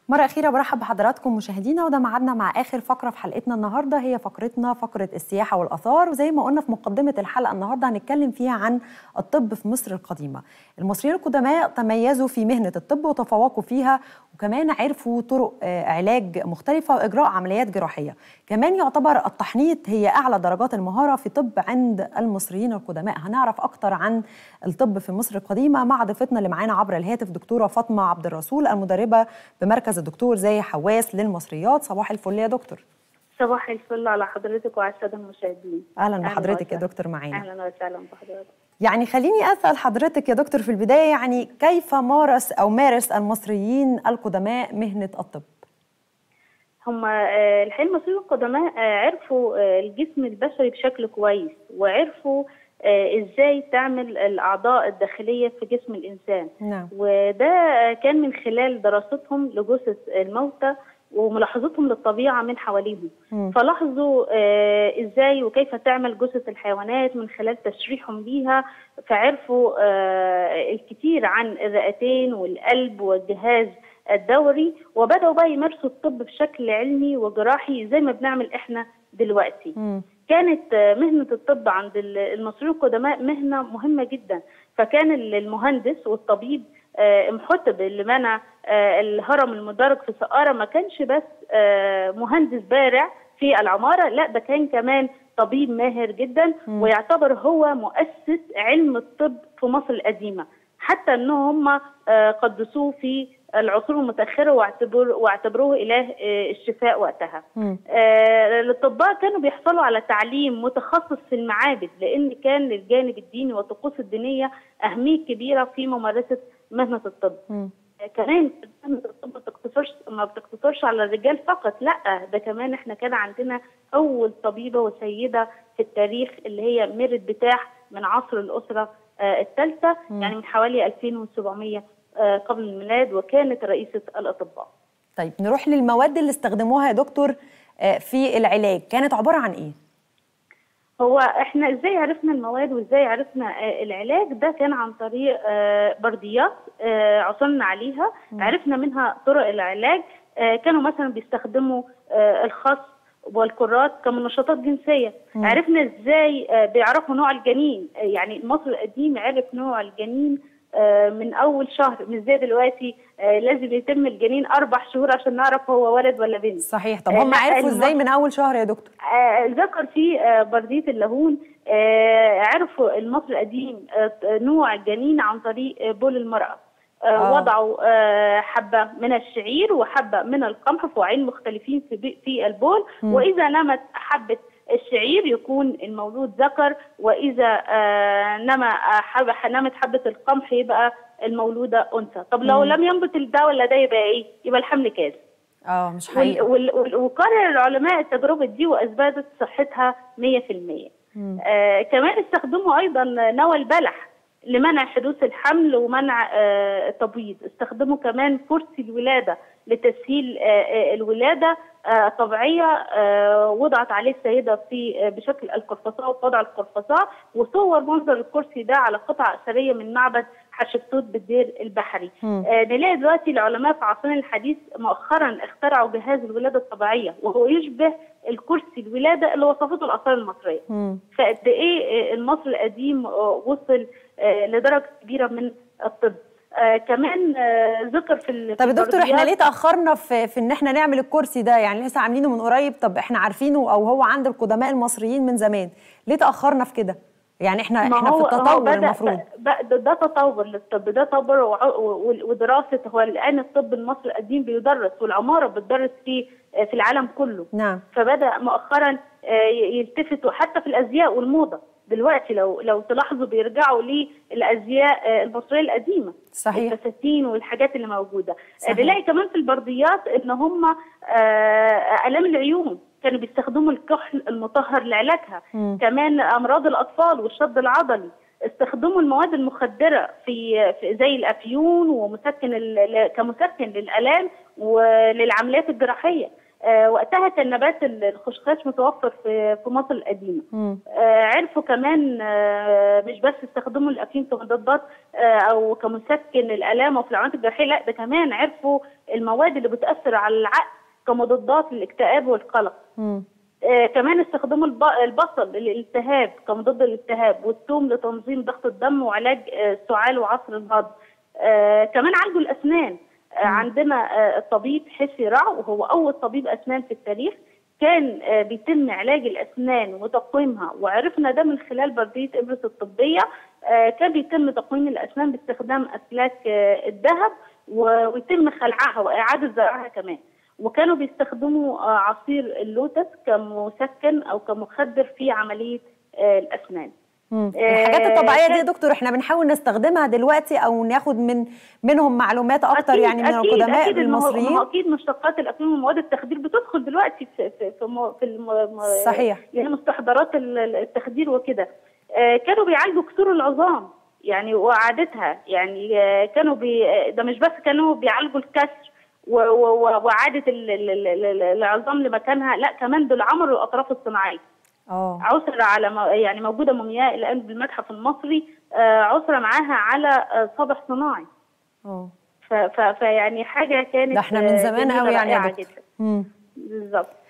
مرة أخيرة برحب بحضراتكم مشاهدينا، وده ميعادنا مع آخر فقرة في حلقتنا النهاردة. هي فقرة السياحة والآثار، وزي ما قلنا في مقدمة الحلقة النهاردة هنتكلم فيها عن الطب في مصر القديمة. المصريين القدماء تميزوا في مهنة الطب وتفوقوا فيها، وكمان عرفوا طرق علاج مختلفة وإجراء عمليات جراحية. كمان يعتبر التحنيط هي أعلى درجات المهارة في طب عند المصريين القدماء. هنعرف أكتر عن الطب في مصر القديمة مع ضيفتنا اللي معانا عبر الهاتف دكتورة فاطمة عبد الرسول، المدربة بمركز الدكتور زاهي حواس للمصريات. صباح الفل يا دكتور. صباح الفل على حضرتك وعلى الساده المشاهدين. اهلا بحضرتك يا دكتور معانا. اهلا وسهلا بحضرتك. يعني خليني اسال حضرتك يا دكتور في البدايه، يعني كيف مارس المصريين القدماء مهنه الطب؟ هم الحقيقه المصريين القدماء عرفوا الجسم البشري بشكل كويس، وعرفوا ازاي تعمل الاعضاء الداخليه في جسم الانسان. نعم. وده كان من خلال دراستهم لجثث الموتى وملاحظتهم للطبيعه من حواليهم. فلاحظوا ازاي وكيف تعمل جثث الحيوانات من خلال تشريحهم ليها، فعرفوا الكثير عن الرئتين والقلب والجهاز الدوري، وبداوا بقى يمارسوا الطب بشكل علمي وجراحي زي ما بنعمل احنا دلوقتي. كانت مهنه الطب عند المصريين القدماء مهنه مهمه جدا، فكان المهندس والطبيب محتب اللي بنى الهرم المدرج في سقارة ما كانش بس مهندس بارع في العمارة، لا ده كان كمان طبيب ماهر جدا، ويعتبر هو مؤسس علم الطب في مصر القديمة، حتى ان هم قدسوه في العصور المتأخرة واعتبروه إله الشفاء وقتها. الأطباء كانوا بيحصلوا على تعليم متخصص في المعابد، لأن كان للجانب الديني والطقوس الدينية أهمية كبيرة في ممارسة مهنة الطب. كمان مهنة الطب ما بتقتصرش على الرجال فقط، لا ده كمان احنا كان عندنا أول طبيبة وسيدة في التاريخ اللي هي ميرت بتاح من عصر الأسرة الثالثة، يعني من حوالي 2700 قبل الميلاد، وكانت رئيسة الأطباء. طيب نروح للمواد اللي استخدموها يا دكتور في العلاج، كانت عبارة عن إيه؟ هو احنا ازاي عرفنا المواد وازاي عرفنا العلاج؟ ده كان عن طريق برديات عثرنا عليها، عرفنا منها طرق العلاج. كانوا مثلا بيستخدموا الخس والكرات كمنشطات جنسية. عرفنا ازاي بيعرفوا نوع الجنين، يعني المصري القديم عرف نوع الجنين من اول شهر، مش زي دلوقتي لازم يتم الجنين 4 شهور عشان نعرف هو ولد ولا بنت. صحيح. طب هم عرفوا ازاي من اول شهر يا دكتور؟ ذكر في بردية اللاهون عرفوا المصري القديم نوع الجنين عن طريق بول المرأة. وضعوا حبة من الشعير وحبة من القمح في وعين مختلفين في البول، وإذا نمت حبة الشعير يكون المولود ذكر، وإذا نمت حبة القمح يبقى المولودة أنثى. طب لو لم ينبت ده ولا ده يبقى إيه؟ يبقى الحمل كاذب. مش حقيقي. وقرر العلماء التجربة دي وأثبتت صحتها 100%. كمان استخدموا أيضا نوى البلح لمنع حدوث الحمل ومنع التبويض. استخدموا كمان كرسي الولادة لتسهيل الولادة طبيعية، وضعت عليه السيدة بشكل القرفصاء ووضع القرفصاء، وصور منظر الكرسي ده على قطعة أثرية من معبد حتشبسوت بالدير البحري. نلاقي دلوقتي العلماء في عصرنا الحديث مؤخرا اخترعوا جهاز الولادة الطبيعية، وهو يشبه الكرسي الولادة اللي وصفته الآثار المصرية. فقد إيه المصري القديم وصل لدرجة كبيرة من الطب. كمان ذكر في طب يا دكتور احنا ليه تأخرنا في ان احنا نعمل الكرسي ده؟ يعني لسه عاملينه من قريب، طب احنا عارفينه او هو عند القدماء المصريين من زمان، ليه تأخرنا في كده؟ يعني احنا في التطور المفروض. ده تطور للطب، ده تطور ودراسة. هو الآن الطب المصري القديم بيدرس، والعمارة بتدرس في العالم كله. نعم. فبدأ مؤخرا يلتفتوا حتى في الأزياء والموضة. دلوقتي لو تلاحظوا بيرجعوا للازياء المصريه القديمه. صحيح. الفساتين والحاجات اللي موجوده. نلاقي كمان في البرديات ان هم الام العيون كانوا بيستخدموا الكحل المطهر لعلاجها. كمان امراض الاطفال والشد العضلي استخدموا المواد المخدره في زي الافيون ومسكن كمسكن للالام وللعمليات الجراحيه. وقتها كان نبات الخشخاش متوفر في مصر القديمه. عرفوا كمان مش بس استخدموا الافيون كمضادات او كمسكن الالام وفي العمليات الجراحيه، لا ده كمان عرفوا المواد اللي بتاثر على العقل كمضادات للاكتئاب والقلق. كمان استخدموا البصل للالتهاب كمضاد للالتهاب، والثوم لتنظيم ضغط الدم وعلاج السعال وعصر الهضم. كمان عالجوا الاسنان. عندنا الطبيب حسي رع، وهو اول طبيب اسنان في التاريخ كان بيتم علاج الاسنان وتقويمها، وعرفنا ده من خلال برديه ابرة الطبيه. كان بيتم تقويم الاسنان باستخدام اسلاك الذهب، ويتم خلعها واعاده زرعها كمان. وكانوا بيستخدموا عصير اللوتس كمسكن او كمخدر في عمليه الاسنان. الحاجات الطبيعيه دي يا دكتور احنا بنحاول نستخدمها دلوقتي او ناخد منهم معلومات اكتر، أكيد يعني من القدماء المصريين. اكيد مشتقات الافيون ومواد التخدير بتدخل دلوقتي صحيح، يعني مستحضرات التخدير وكده. كانوا بيعالجوا كسور العظام يعني واعادتها، يعني كانوا ده مش بس كانوا بيعالجوا الكسر وإعادة العظام لمكانها، لا كمان دول عملوا الأطراف الصناعية. عثر على يعني موجودة مومياء الآن بالمتحف المصري، عثر معاها على صابع صناعي. فيعني حاجة كانت ده احنا من زمان قوي يعني يا دكتور. بالظبط.